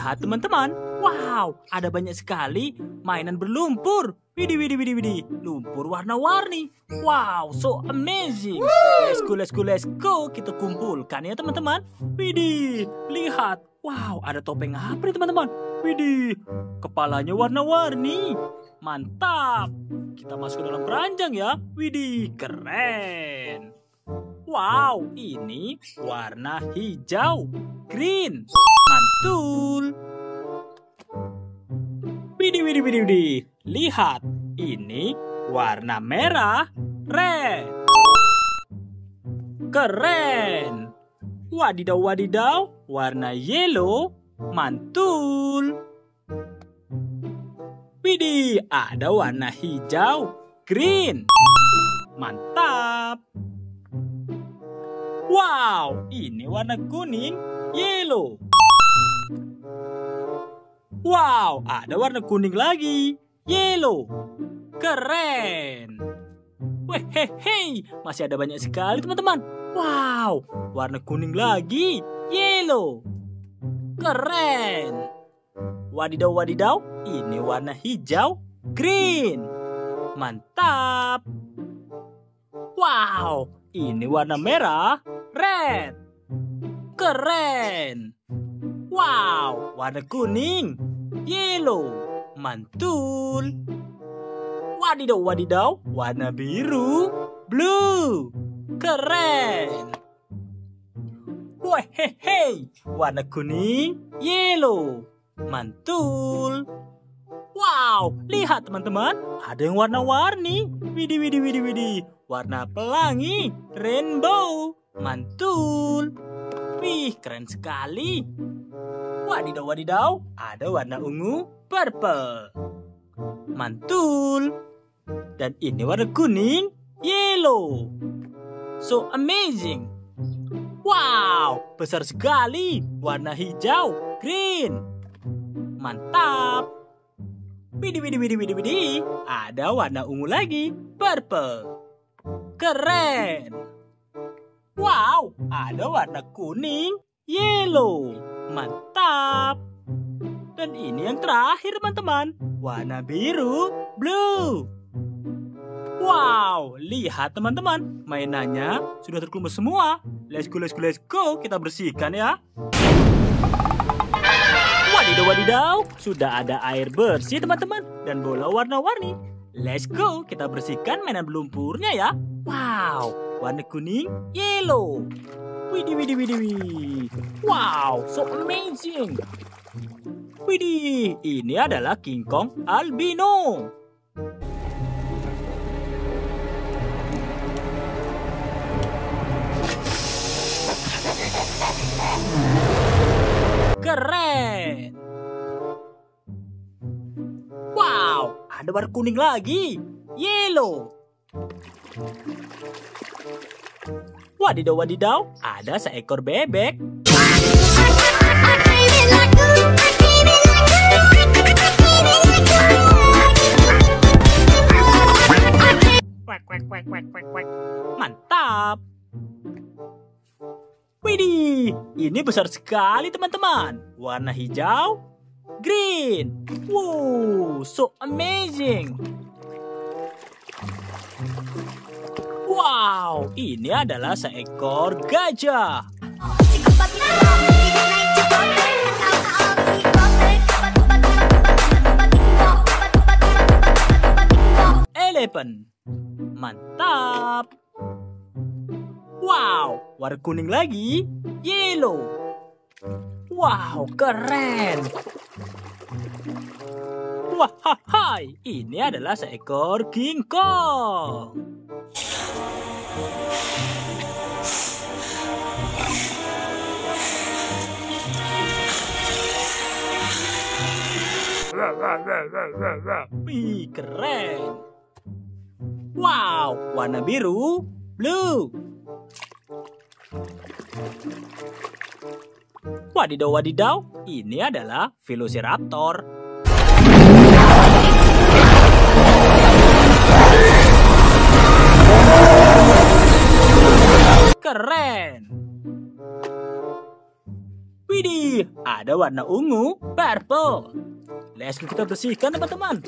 lihat teman-teman. Wow, ada banyak sekali mainan berlumpur. Widih, widih, widih, widih. Lumpur warna-warni. Wow, so amazing. Let's go, let's go, let's go. Kita kumpulkan ya teman-teman. Widih, lihat. Wow, ada topeng apa nih teman-teman? Widih, kepalanya warna-warni. Mantap. Kita masuk ke dalam keranjang ya. Widih, keren. Wow, ini warna hijau, green, mantul. Widih, widih, widih, widih. Lihat, ini warna merah, red. Keren. Wadidaw, wadidaw, warna yellow, mantul. Widih, ada warna hijau, green. Mantap. Wow, ini warna kuning, yellow. Wow, ada warna kuning lagi, yellow. Keren. Wehehe, masih ada banyak sekali teman-teman. Wow, warna kuning lagi, yellow. Keren. Wadidaw, wadidaw, ini warna hijau, green. Mantap. Wow, ini warna merah, red. Keren. Wow, warna kuning, yellow. Mantul. Wadidaw, wadidaw, warna biru, blue. Keren. Wehehe, warna kuning, yellow. Mantul. Wow, lihat teman-teman, ada yang warna-warni. Widih, widih, widih, widih. Warna pelangi, rainbow. Mantul. Wih, keren sekali. Wadidaw, wadidaw, ada warna ungu, purple. Mantul. Dan ini warna kuning, yellow. So amazing. Wow, besar sekali. Warna hijau, green. Mantap. Widih, widih, widih, widih, widih. Ada warna ungu lagi, purple. Keren. Wow, ada warna kuning, yellow. Mantap. Dan ini yang terakhir teman-teman, warna biru, blue. Wow, lihat teman-teman, mainannya sudah terkumpul semua. Let's go, let's go, let's go. Kita bersihkan ya. Wadidaw, wadidaw, sudah ada air bersih teman-teman dan bola warna-warni. Let's go, kita bersihkan mainan berlumpurnya ya. Wow, warna kuning, yellow. Widih, widih, widih, widih. Wow, so amazing. Widih, ini adalah King Kong albino. Keren. Wow, ada warna kuning lagi, yellow. Wadidaw, wadidaw, ada seekor bebek. Mantap. Widih, ini besar sekali teman-teman. Warna hijau, green. Wow, so amazing. Wow, ini adalah seekor gajah. Elephant. Mantap. Wow, warna kuning lagi, yellow. Wow, keren. Wah, ini adalah seekor King Kong. Wih, keren. Wow, warna biru, blue. Wadidaw, wadidaw, ini adalah Velociraptor. Keren. Widih, ada warna ungu, purple. Let's go kita bersihkan teman-teman.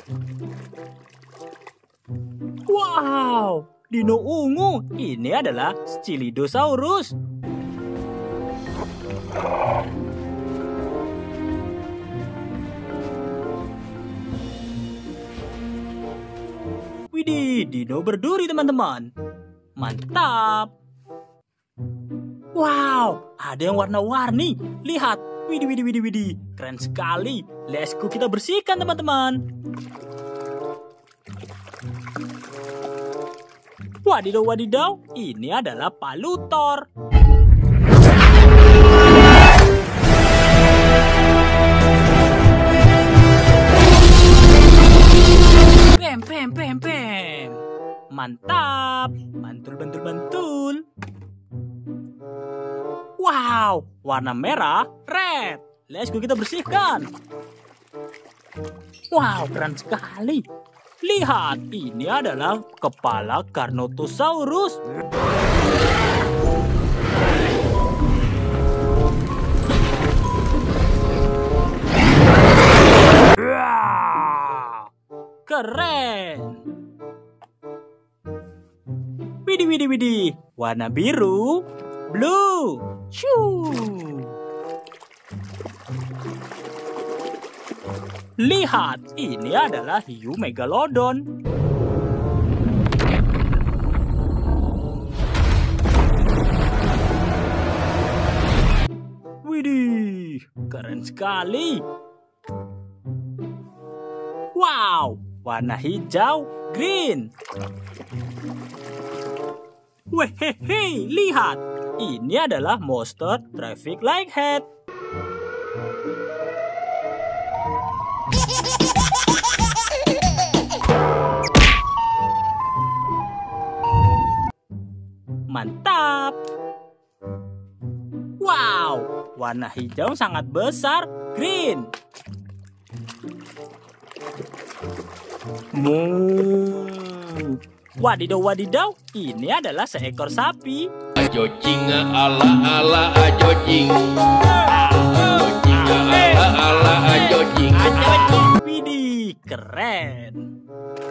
Wow, dino ungu. Ini adalah Stylidosaurus. Widih, dino berduri teman-teman. Mantap. Wow, ada yang warna-warni. Lihat, widih, widih, widih, widih. Keren sekali. Let's go kita bersihkan teman-teman. Wadidaw, wadidaw. Ini adalah palutor. Pem, pem, pem, pem. Mantap. Mantul, mantul, mantul. Wow, warna merah, red. Let's go kita bersihkan. Wow, keren sekali. Lihat, ini adalah kepala Carnotaurus. Keren. Widih, widih, widih. Warna biru, blue. Shoo. Lihat, ini adalah hiu megalodon. Widih, keren sekali. Wow, warna hijau, green. Wehehe, lihat. Ini adalah monster traffic light head. Mantap. Wow, warna hijau sangat besar, green. Wadidaw, wadidaw, ini adalah seekor sapi. Ajojing ala ala ajojing. Ajojing ala ala ajojing. Widih, keren.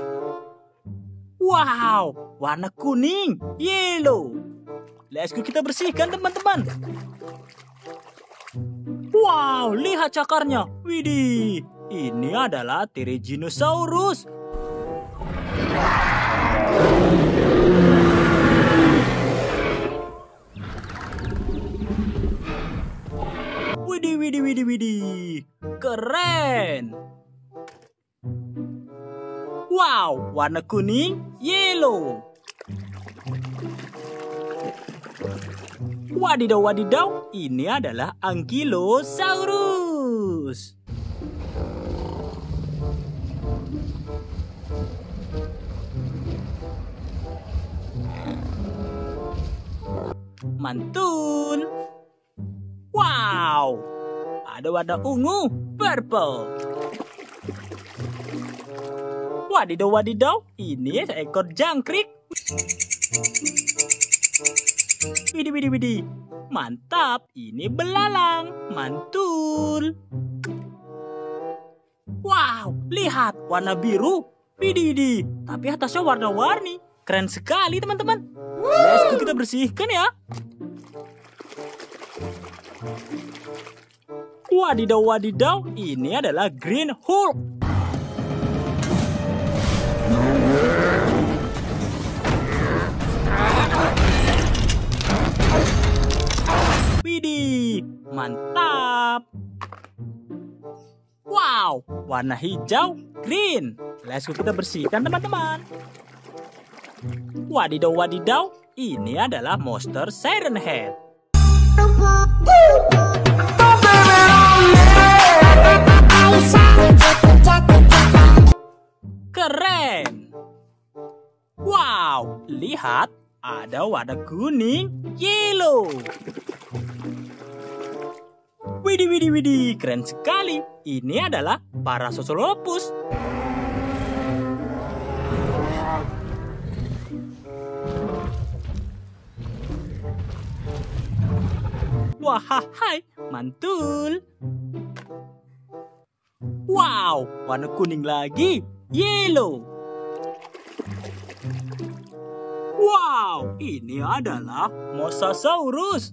Wow, warna kuning, yellow. Let's go kita bersihkan teman-teman. Wow, lihat cakarnya. Widih, ini adalah Therizinosaurus. Widih, widih, widih, widih. Keren. Wow, warna kuning, yellow. Wadidaw, wadidaw, ini adalah Ankylosaurus. Mantul. Wow, ada warna ungu, purple. Wadidaw, wadidaw, ini seekor jangkrik. Widih, widih, widih. Mantap, ini belalang. Mantul. Wow, lihat, warna biru. Widih, widih. Tapi atasnya warna-warni. Keren sekali, teman-teman. Let's go kita bersihkan ya. Wadidaw, wadidaw, ini adalah Green Hulk. Widih, mantap. Wow, warna hijau, green. Let's go kita bersihkan teman-teman. Wadidaw, wadidaw, ini adalah monster Siren Head. Keren. Wow, lihat, ada warna kuning, yellow. Widih, widih, widih, keren sekali. Ini adalah Parasaurolophus. Wahai, mantul. Wow, warna kuning lagi, yellow. Wow, ini adalah Mosasaurus.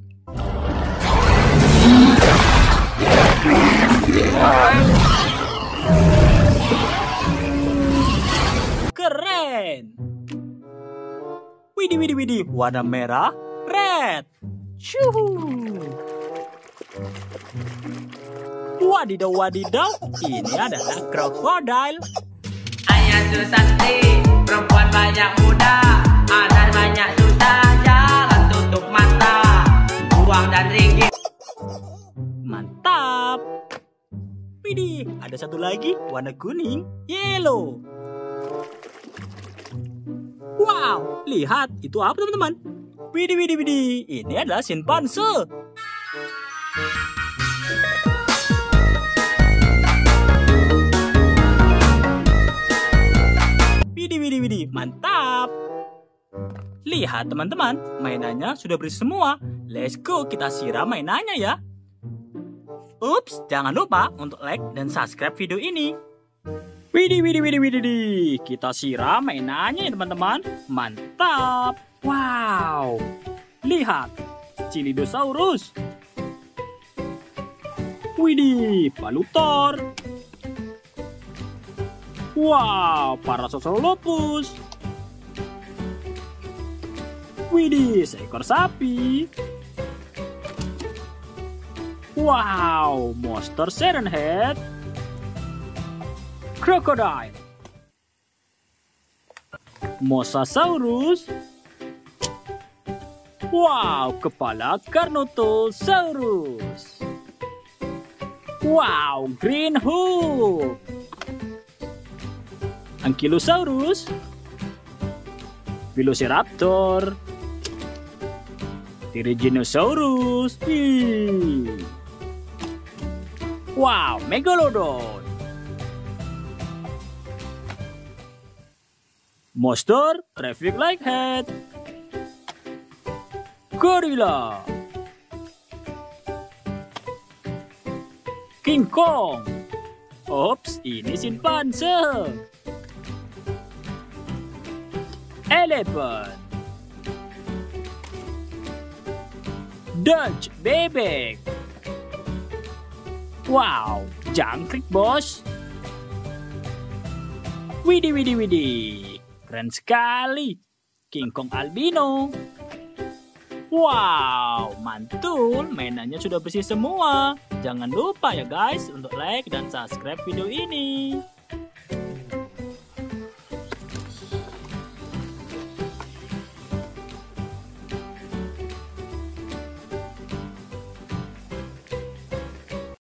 Keren. Widih, warna merah, red. Wadidaw, ini adalah krokodil. Ayah Susanti, perempuan banyak muda, ada banyak susah, jangan tutup mata, uang dan ringgit. Mantap. Widih, ada satu lagi warna kuning, yellow. Wow, lihat itu apa teman-teman? Widih, ini adalah simpanse. Widih, mantap. Lihat teman-teman, mainannya sudah bersih semua. Let's go, kita siram mainannya ya. Ups, jangan lupa untuk like dan subscribe video ini. Widih, kita siram mainannya ya teman-teman. Mantap. Wow, lihat, Cilidosaurus. Widih, Palutor. Wow, Parasaurolophus. Widih, seekor sapi. Wow, monster Siren Head. Crocodile. Mosasaurus. Wow, kepala Carnotaurus. Wow, Green Hook. Ankylosaurus, Velociraptor, Tyrannosaurus, wow, Megalodon, monster traffic light head, gorilla, King Kong. Ops, ini simpanse. Elephant, Dutch bebek. Wow, jangkrik bos. Widih, keren sekali. King Kong albino. Wow, mantul, mainannya sudah bersih semua. Jangan lupa ya guys untuk like dan subscribe video ini.